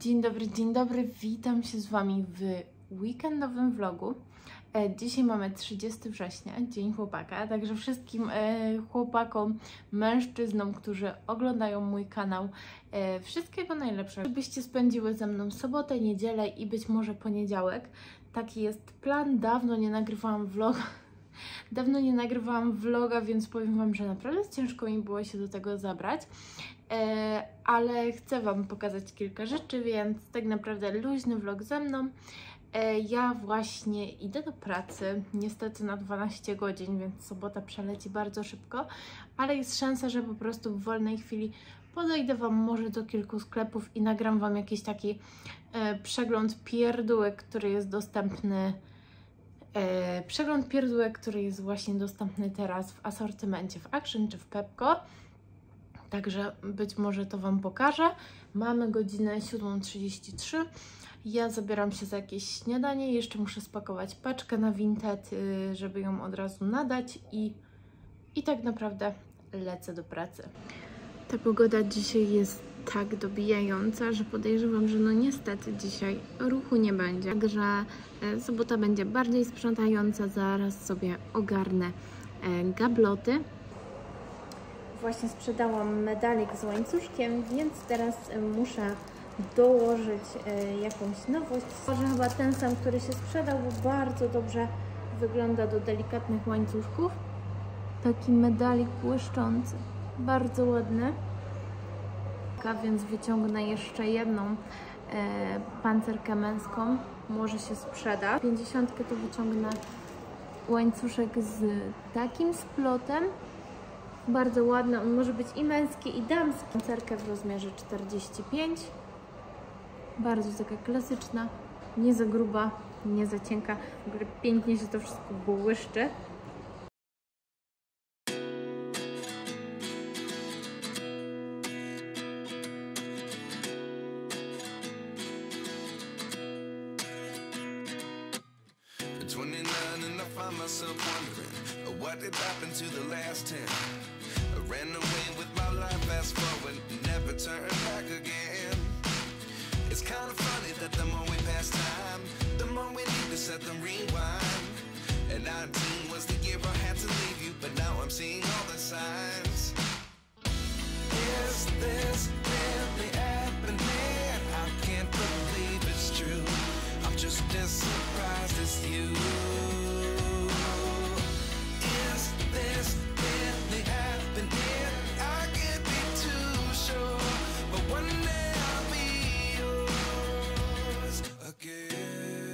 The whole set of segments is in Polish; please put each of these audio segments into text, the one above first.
Dzień dobry, witam się z Wami w weekendowym vlogu. Dzisiaj mamy 30 września, Dzień Chłopaka, także wszystkim chłopakom, mężczyznom, którzy oglądają mój kanał, wszystkiego najlepszego. Żebyście spędziły ze mną sobotę, niedzielę i być może poniedziałek. Taki jest plan. Dawno nie nagrywałam vloga, więc powiem Wam, że naprawdę ciężko mi było się do tego zabrać. Ale chcę Wam pokazać kilka rzeczy, więc tak naprawdę luźny vlog ze mną. Ja właśnie idę do pracy, niestety na 12 godzin, więc sobota przeleci bardzo szybko, ale jest szansa, że po prostu w wolnej chwili podejdę Wam może do kilku sklepów i nagram Wam jakiś taki przegląd pierdółek, który jest dostępny. Przegląd pierdółek, który jest właśnie dostępny teraz w asortymencie w Action czy w Pepco. Także być może to Wam pokażę. Mamy godzinę 7:33. Ja zabieram się za jakieś śniadanie. Jeszcze muszę spakować paczkę na Vinted, żeby ją od razu nadać i tak naprawdę lecę do pracy. Ta pogoda dzisiaj jest tak dobijająca, że podejrzewam, że no niestety dzisiaj ruchu nie będzie. Także sobota będzie bardziej sprzątająca. Zaraz sobie ogarnę gabloty. Właśnie sprzedałam medalik z łańcuszkiem, więc teraz muszę dołożyć jakąś nowość. Może chyba ten sam, który się sprzedał, bo bardzo dobrze wygląda do delikatnych łańcuszków. Taki medalik błyszczący, bardzo ładny. Więc wyciągnę jeszcze jedną pancerkę męską, może się sprzeda. 50 to wyciągnę łańcuszek z takim splotem. Bardzo ładna, on może być i męski, i damski. Pancerkę w rozmiarze 45. Bardzo taka klasyczna, nie za gruba, nie za cienka. W ogóle pięknie się to wszystko błyszczy. What did happen to the last 10? I ran away with my life, fast forward, never turn back again. It's kind of funny that the more we pass time, the more we need to set them rewind. And 19 was the year I had to leave you, but now I'm seeing all the signs. Is this really happening? I can't believe it's true. I'm just as surprised as you. This really happening? I can't be too sure, but one day I'll be yours again.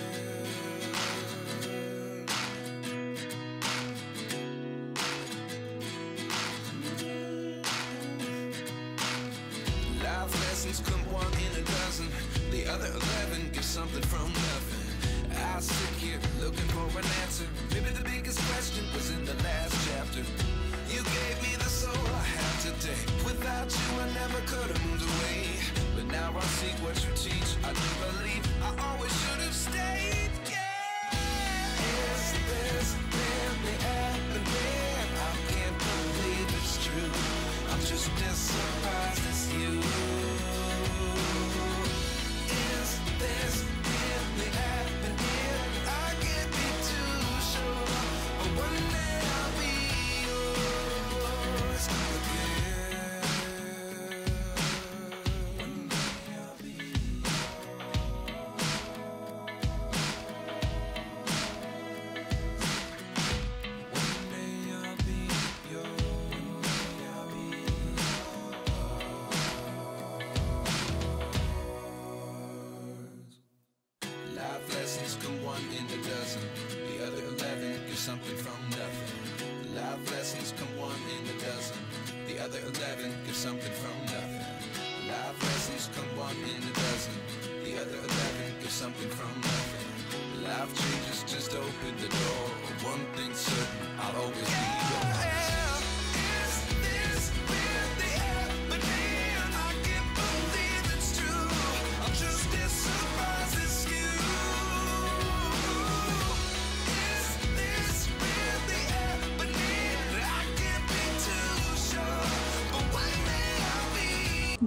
Life lessons come one in a dozen, the other 11 get something from nothing. I sit here looking for an answer. Maybe the biggest question was in the last chapter. You gave me the soul I have today. Without you I never could have moved away. But now I see what you teach. I do believe I always should have stayed. Yeah. Is this really happening? I can't believe it's true. I'm just as surprised as you. Is this really happening? I can't be too sure, but one day I'll be yours again. One day I'll be One day I'll be Life lessons come one in a dozen, the other 11 give something from nothing. Life lessons come one in a dozen, the other 11 give something from nothing. Life lessons come one in a dozen, the other 11 give something from nothing. Life changes just open the door. One thing's certain, I'll always be yours.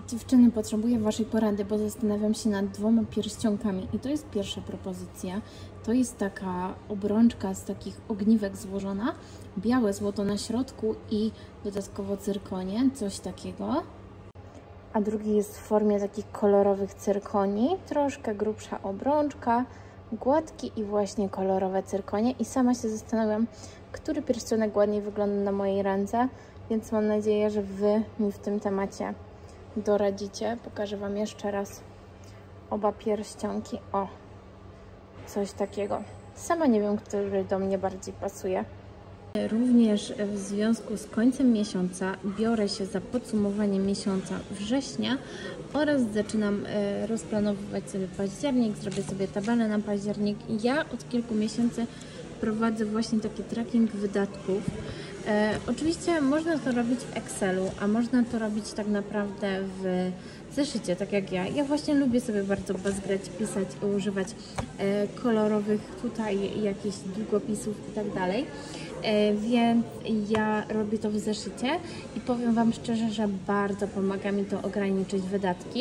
Dziewczyny, potrzebuję Waszej porady, bo zastanawiam się nad 2 pierścionkami i to jest pierwsza propozycja. To jest taka obrączka z takich ogniwek złożona, białe złoto na środku i dodatkowo cyrkonie, coś takiego. A drugi jest w formie takich kolorowych cyrkoni, troszkę grubsza obrączka, gładki i właśnie kolorowe cyrkonie. I sama się zastanawiam, który pierścionek ładniej wygląda na mojej ręce, więc mam nadzieję, że Wy mi w tym temacie doradzicie. Pokażę Wam jeszcze raz oba pierścionki. O, coś takiego. Sama nie wiem, który do mnie bardziej pasuje. Również w związku z końcem miesiąca biorę się za podsumowanie miesiąca września oraz zaczynam rozplanowywać sobie październik, zrobię sobie tabelę na październik. Ja od kilku miesięcy prowadzę właśnie taki tracking wydatków. Oczywiście można to robić w Excelu, a można to robić tak naprawdę w zeszycie, tak jak ja. Ja właśnie lubię sobie bardzo bazgrać, pisać, używać kolorowych tutaj jakichś długopisów i tak dalej. Więc ja robię to w zeszycie i powiem Wam szczerze, że bardzo pomaga mi to ograniczyć wydatki.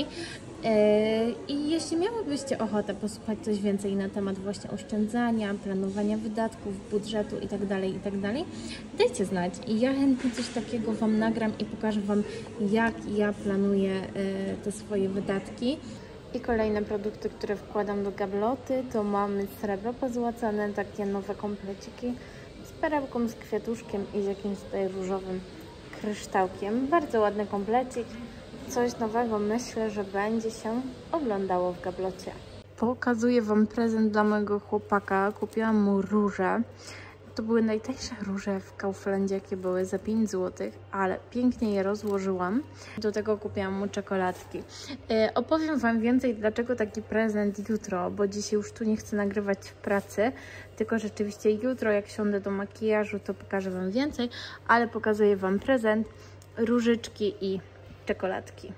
I jeśli miałybyście ochotę posłuchać coś więcej na temat właśnie oszczędzania, planowania wydatków, budżetu itd., dajcie znać i ja chętnie coś takiego Wam nagram i pokażę Wam, jak ja planuję te swoje wydatki. I kolejne produkty, które wkładam do gabloty, to mamy srebro pozłacane, takie nowe kompleciki z perełką, z kwiatuszkiem i z jakimś tutaj różowym kryształkiem. Bardzo ładny komplecik. Coś nowego, myślę, że będzie się oglądało w gablocie. Pokazuję Wam prezent dla mojego chłopaka. Kupiłam mu róże. To były najtańsze róże w Kauflandzie, jakie były, za 5 zł, ale pięknie je rozłożyłam. Do tego kupiłam mu czekoladki. Opowiem Wam więcej, dlaczego taki prezent jutro, bo dzisiaj już tu nie chcę nagrywać w pracy, tylko rzeczywiście jutro, jak siądę do makijażu, to pokażę Wam więcej, ale pokazuję Wam prezent, różyczki i czekoladki.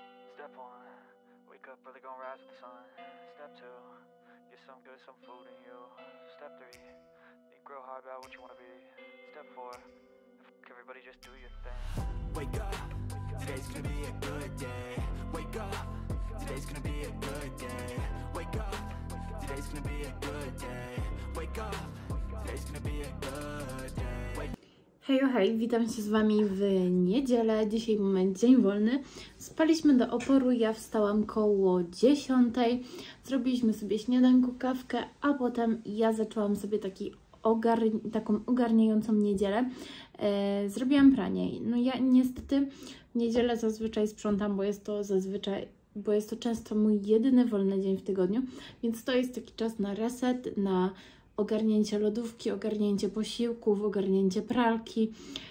Wake up, today's gonna be a good day. Wake up, today's gonna be a good day. Wake up, today's gonna be a good day. Wake up, today's gonna be a good day. Hejo, hej, witam się z Wami w niedzielę. Dzisiaj mamy dzień wolny. Spaliśmy do oporu, ja wstałam koło 10. Zrobiliśmy sobie śniadanko, kawkę, a potem ja zaczęłam sobie taką ogarniającą niedzielę. Zrobiłam pranie. No ja niestety w niedzielę zazwyczaj sprzątam, bo jest to często mój jedyny wolny dzień w tygodniu, więc to jest taki czas na reset, na ogarnięcie lodówki, ogarnięcie posiłków, ogarnięcie pralki.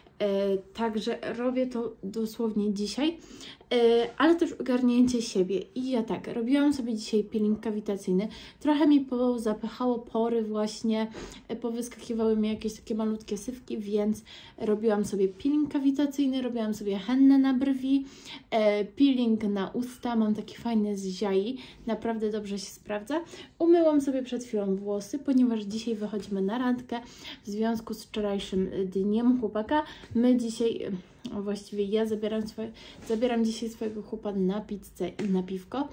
Także robię to dosłownie dzisiaj, ale też ogarnięcie siebie. I ja tak, robiłam sobie dzisiaj peeling kawitacyjny. Trochę mi zapychało pory właśnie, powyskakiwały mi jakieś takie malutkie sywki, więc robiłam sobie peeling kawitacyjny, robiłam sobie hennę na brwi, peeling na usta, mam taki fajny z ziai, naprawdę dobrze się sprawdza. Umyłam sobie przed chwilą włosy, ponieważ dzisiaj wychodzimy na randkę w związku z wczorajszym dniem chłopaka. My dzisiaj, właściwie ja zabieram dzisiaj swojego chłopa na pizzę i na piwko,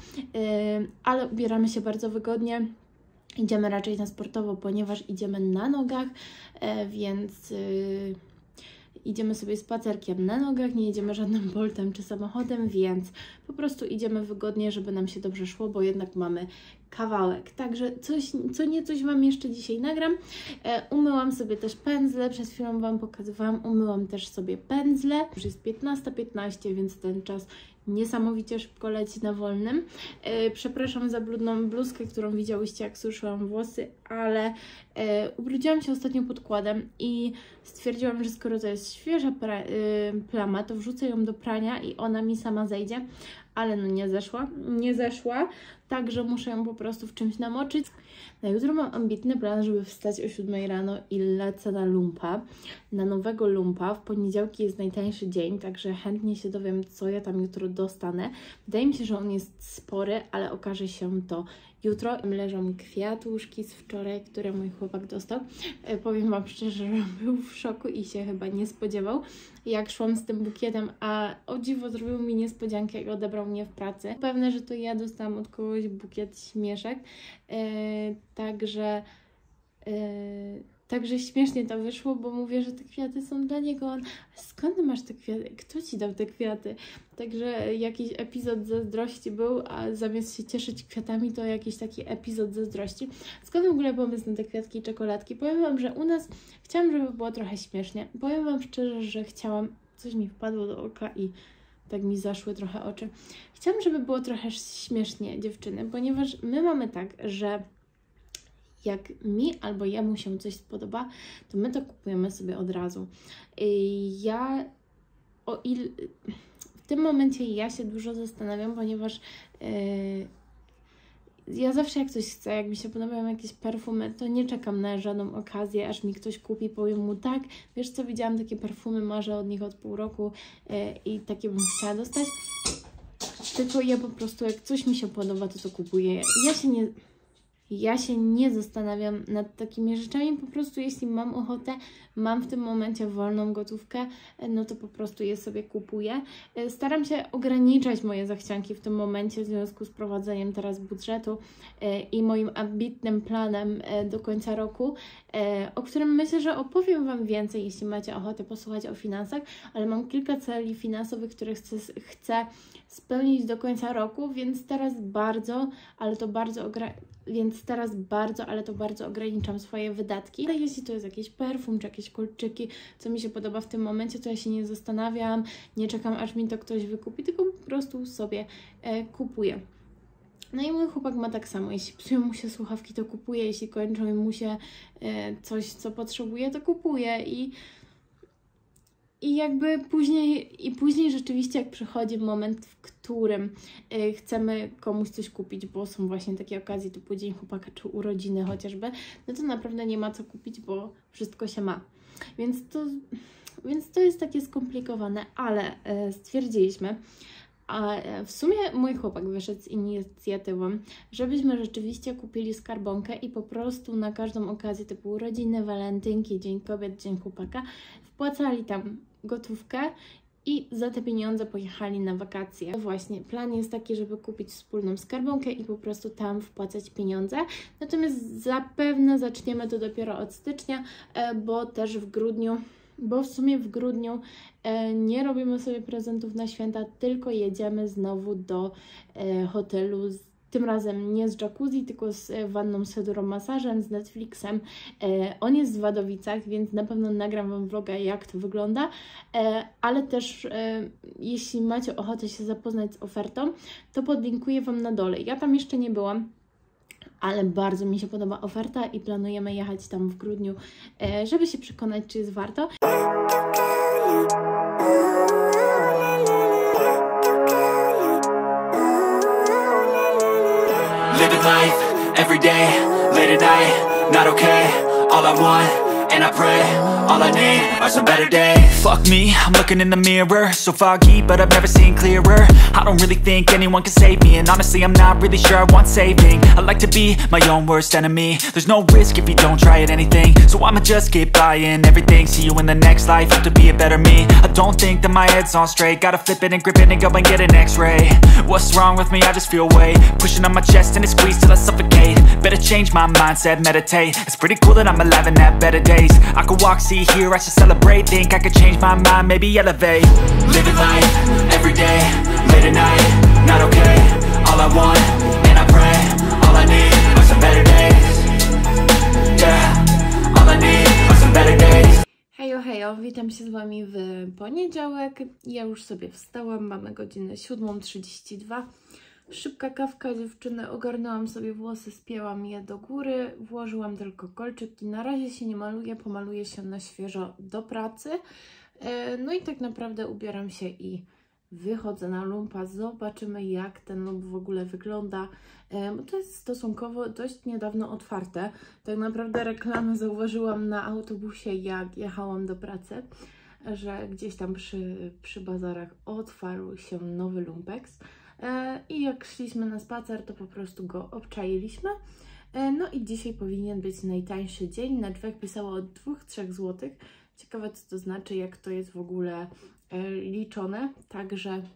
ale ubieramy się bardzo wygodnie. Idziemy raczej na sportowo, ponieważ idziemy na nogach, więc idziemy sobie spacerkiem na nogach, nie jedziemy żadnym Boltem czy samochodem, więc po prostu idziemy wygodnie, żeby nam się dobrze szło, bo jednak mamy kawałek. Także coś Wam jeszcze dzisiaj nagram. Umyłam sobie też pędzle, przed chwilą Wam pokazywałam, umyłam też sobie pędzle. Już jest 15:15, więc ten czas niesamowicie szybko leci na wolnym. Przepraszam za brudną bluzkę, którą widziałyście, jak suszyłam włosy, ale ubrudziłam się ostatnio podkładem i stwierdziłam, że skoro to jest świeża plama, to wrzucę ją do prania i ona mi sama zejdzie, ale no nie zeszła, także muszę ją po prostu w czymś namoczyć. Na jutro mam ambitny plan, żeby wstać o 7 rano i lecę na lumpa, na nowego lumpa. W poniedziałki jest najtańszy dzień, także chętnie się dowiem, co ja tam jutro dostanę. Wydaje mi się, że on jest spory, ale okaże się to jutro. Leżą mi kwiatuszki z wczoraj, które mój chłopak dostał. Powiem Wam szczerze, że był w szoku i się chyba nie spodziewał, jak szłam z tym bukietem, a o dziwo zrobił mi niespodziankę i odebrał mnie w pracy. Pewne, że to ja dostałam od kogoś bukiet śmieszek, Także śmiesznie to wyszło, bo mówię, że te kwiaty są dla niego. On, skąd masz te kwiaty? Kto ci dał te kwiaty? Także jakiś epizod zazdrości był, a zamiast się cieszyć kwiatami, to jakiś taki epizod zazdrości. Skąd w ogóle pomysł na te kwiatki i czekoladki? Powiem Wam, że u nas chciałam, żeby było trochę śmiesznie. Powiem Wam szczerze, że chciałam, coś mi wpadło do oka i tak mi zaszły trochę oczy. Chciałam, żeby było trochę śmiesznie, dziewczyny, ponieważ my mamy tak, że jak mi albo jemu się coś spodoba, to my to kupujemy sobie od razu. W tym momencie ja się dużo zastanawiam, ponieważ ja zawsze jak coś chcę, jak mi się podobają jakieś perfumy, to nie czekam na żadną okazję, aż mi ktoś kupi, powiem mu tak, wiesz co, widziałam takie perfumy, marzę od nich od pół roku i takie bym chciała dostać. Tylko ja po prostu jak coś mi się podoba, to kupuję. Ja się nie zastanawiam nad takimi rzeczami, po prostu jeśli mam ochotę, mam w tym momencie wolną gotówkę, no to po prostu je sobie kupuję. Staram się ograniczać moje zachcianki w tym momencie w związku z prowadzeniem teraz budżetu i moim ambitnym planem do końca roku, o którym myślę, że opowiem Wam więcej, jeśli macie ochotę posłuchać o finansach, ale mam kilka celi finansowych, które chcę spełnić do końca roku, więc teraz bardzo, ale to bardzo ograniczam swoje wydatki. Ale jeśli to jest jakiś perfum, czy jakieś kolczyki, co mi się podoba w tym momencie, to ja się nie zastanawiam, nie czekam, aż mi to ktoś wykupi, tylko po prostu sobie kupuję. No i mój chłopak ma tak samo, jeśli psują mu się słuchawki, to kupuje, jeśli kończą mu się coś, co potrzebuje, to kupuje i jakby później rzeczywiście jak przychodzi moment, w którym chcemy komuś coś kupić, bo są właśnie takie okazje typu Dzień Chłopaka czy urodziny chociażby, no to naprawdę nie ma co kupić, bo wszystko się ma. Więc to jest takie skomplikowane, ale stwierdziliśmy, a w sumie mój chłopak wyszedł z inicjatywą, żebyśmy rzeczywiście kupili skarbonkę i po prostu na każdą okazję typu urodziny, walentynki, Dzień Kobiet, Dzień Chłopaka wpłacali tam gotówkę i za te pieniądze pojechali na wakacje. Właśnie plan jest taki, żeby kupić wspólną skarbonkę i po prostu tam wpłacać pieniądze. Natomiast zapewne zaczniemy to dopiero od stycznia, bo w sumie w grudniu nie robimy sobie prezentów na święta, tylko jedziemy znowu do hotelu, tym razem nie z jacuzzi, tylko z wanną z hydromasażem, z Netflixem. On jest w Wadowicach, więc na pewno nagram Wam vloga, jak to wygląda, ale też jeśli macie ochotę się zapoznać z ofertą, to podlinkuję Wam na dole. Ja tam jeszcze nie byłam, ale bardzo mi się podoba oferta i planujemy jechać tam w grudniu, żeby się przekonać, czy jest warto. Living life, every day, late at night, not okay. All I want, and I pray, all I need are some better days. Fuck me, I'm looking in the mirror, so foggy, but I've never seen clearer. I don't really think anyone can save me, and honestly I'm not really sure I want saving. I like to be my own worst enemy. There's no risk if you don't try at anything, so I'ma just keep buying everything. See you in the next life, have to be a better me. I don't think that my head's on straight, gotta flip it and grip it and go and get an x-ray. What's wrong with me? I just feel weight pushing on my chest and it squeezes till I suffocate. Better change my mindset, meditate. It's pretty cool that I'm alive and have better days. I could walk, see, hear, I should celebrate. Think I could change my mind, maybe elevate. Living life, every day, late at night, not okay. All I want, and I pray, all I need are some better days. Yeah, all I need are some better days. Hejo, witam się z Wami w poniedziałek. Ja już sobie wstałam, mamy godzinę 7:32. Szybka kawka, dziewczyny, ogarnęłam sobie włosy, spięłam je do góry, włożyłam tylko kolczyki. Na razie się nie maluję, pomaluję się na świeżo do pracy. No i tak naprawdę ubieram się i wychodzę na lumpa. Zobaczymy, jak ten lump w ogóle wygląda, bo to jest stosunkowo dość niedawno otwarte. Tak naprawdę reklamę zauważyłam na autobusie, jak jechałam do pracy, że gdzieś tam przy bazarach otwarł się nowy lumpex. I jak szliśmy na spacer, to po prostu go obczailiśmy. No i dzisiaj powinien być najtańszy dzień. Na drzwiach pisało od 2-3 zł. Ciekawe, co to znaczy, jak to jest w ogóle liczone. Także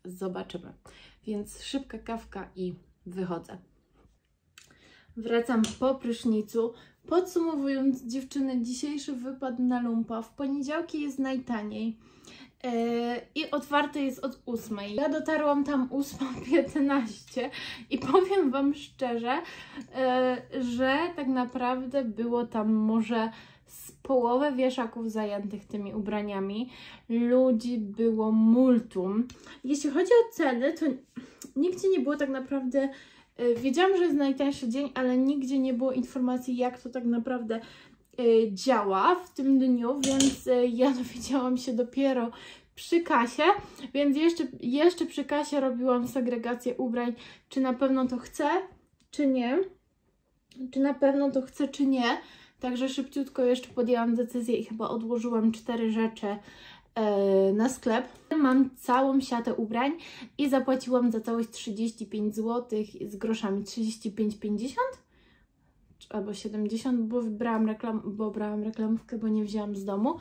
zobaczymy. Więc szybka kawka i wychodzę. Wracam po prysznicu. Podsumowując, dziewczyny, dzisiejszy wypad na lumpa. W poniedziałki jest najtaniej i otwarte jest od 8. Ja dotarłam tam 8:15 i powiem Wam szczerze, że tak naprawdę było tam może z połowę wieszaków zajętych tymi ubraniami. Ludzi było multum. Jeśli chodzi o ceny, to nigdzie nie było tak naprawdę... Wiedziałam, że jest najtańszy dzień, ale nigdzie nie było informacji, jak to tak naprawdę działa w tym dniu, więc ja dowiedziałam się dopiero przy kasie, więc jeszcze przy kasie robiłam segregację ubrań, czy na pewno to chcę, czy nie. Czy na pewno to chcę, czy nie. Także szybciutko jeszcze podjęłam decyzję i chyba odłożyłam 4 rzeczy na sklep. Mam całą siatę ubrań i zapłaciłam za całość 35 zł z groszami, 35,50 albo 70, bo brałam reklamówkę, bo nie wzięłam z domu.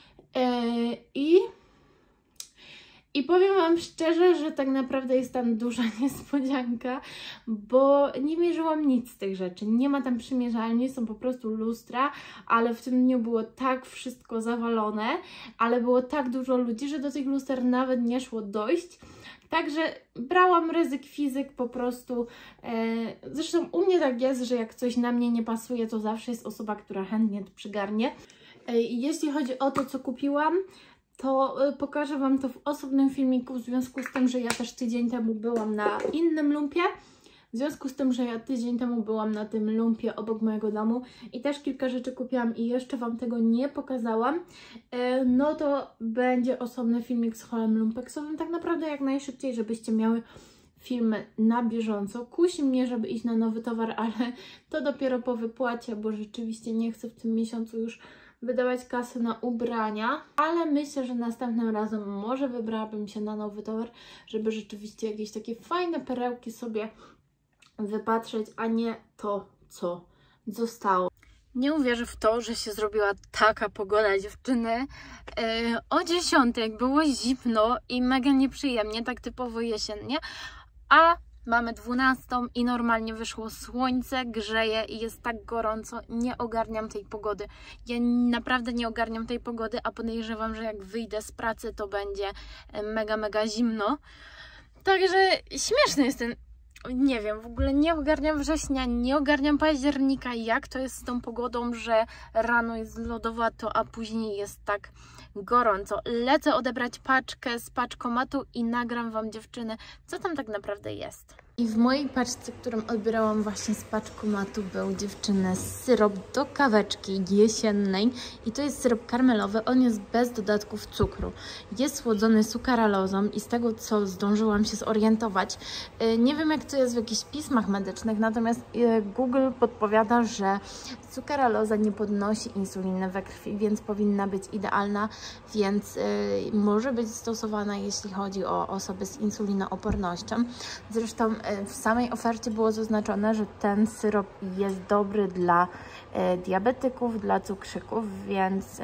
I powiem Wam szczerze, że tak naprawdę jest tam duża niespodzianka, bo nie mierzyłam nic z tych rzeczy. Nie ma tam przymierzalni, są po prostu lustra, ale w tym dniu było tak wszystko zawalone, ale było tak dużo ludzi, że do tych luster nawet nie szło dojść. Także brałam ryzyk fizyk po prostu. Zresztą u mnie tak jest, że jak coś na mnie nie pasuje, to zawsze jest osoba, która chętnie to przygarnie. Jeśli chodzi o to, co kupiłam, to pokażę Wam to w osobnym filmiku, w związku z tym, że ja też tydzień temu byłam na innym lumpie. W związku z tym, że ja tydzień temu byłam na tym lumpie obok mojego domu i też kilka rzeczy kupiłam i jeszcze Wam tego nie pokazałam, no to będzie osobny filmik z haulem lumpeksowym, tak naprawdę jak najszybciej, żebyście miały filmy na bieżąco. Kusi mnie, żeby iść na nowy towar, ale to dopiero po wypłacie, bo rzeczywiście nie chcę w tym miesiącu już wydawać kasy na ubrania, ale myślę, że następnym razem może wybrałabym się na nowy towar, żeby rzeczywiście jakieś takie fajne perełki sobie wypatrzeć, a nie to, co zostało. Nie uwierzę w to, że się zrobiła taka pogoda, dziewczyny. O 10 było zimno i mega nieprzyjemnie, tak typowo jesiennie, a mamy 12 i normalnie wyszło słońce, grzeje i jest tak gorąco. Nie ogarniam tej pogody. Ja naprawdę nie ogarniam tej pogody, a podejrzewam, że jak wyjdę z pracy, to będzie mega, mega zimno. Także śmieszny jest ten... Nie wiem, w ogóle nie ogarniam września, nie ogarniam października, jak to jest z tą pogodą, że rano jest lodowato, a później jest tak gorąco. Lecę odebrać paczkę z paczkomatu i nagram Wam, dziewczyny, co tam tak naprawdę jest. I w mojej paczce, którą odbierałam właśnie z paczkomatu, był, dziewczyny, syrop do kaweczki jesiennej i to jest syrop karmelowy, on jest bez dodatków cukru. Jest słodzony sukaralozą i z tego, co zdążyłam się zorientować, nie wiem jak to jest w jakichś pismach medycznych, natomiast Google podpowiada, że sukaraloza nie podnosi insuliny we krwi, więc powinna być idealna, więc może być stosowana, jeśli chodzi o osoby z insulinoopornością. Zresztą w samej ofercie było zaznaczone, że ten syrop jest dobry dla diabetyków, dla cukrzyków, więc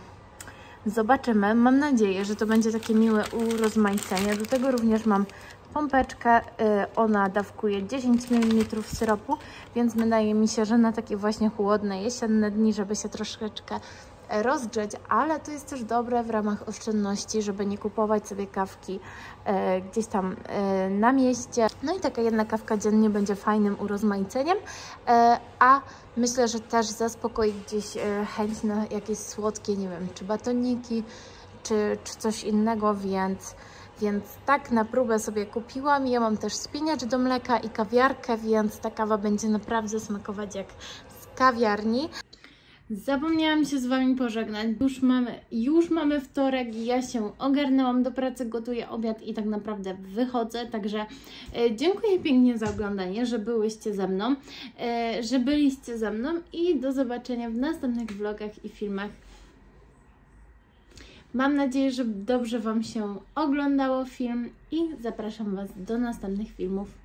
zobaczymy. Mam nadzieję, że to będzie takie miłe urozmaicenie. Do tego również mam pompeczkę, ona dawkuje 10 ml syropu, więc wydaje mi się, że na takie właśnie chłodne, jesienne dni, żeby się troszeczkę rozgrzeć, ale to jest też dobre w ramach oszczędności, żeby nie kupować sobie kawki gdzieś tam na mieście. No i taka jedna kawka dziennie będzie fajnym urozmaiceniem, a myślę, że też zaspokoi gdzieś chęć na jakieś słodkie, nie wiem, czy batoniki, czy coś innego, więc tak na próbę sobie kupiłam. Ja mam też spieniacz do mleka i kawiarkę, więc ta kawa będzie naprawdę smakować jak z kawiarni. Zapomniałam się z Wami pożegnać. Już mamy wtorek, ja się ogarnęłam do pracy, gotuję obiad i tak naprawdę wychodzę. Także dziękuję pięknie za oglądanie, że byliście ze mną i do zobaczenia w następnych vlogach i filmach. Mam nadzieję, że dobrze Wam się oglądało film i zapraszam Was do następnych filmów.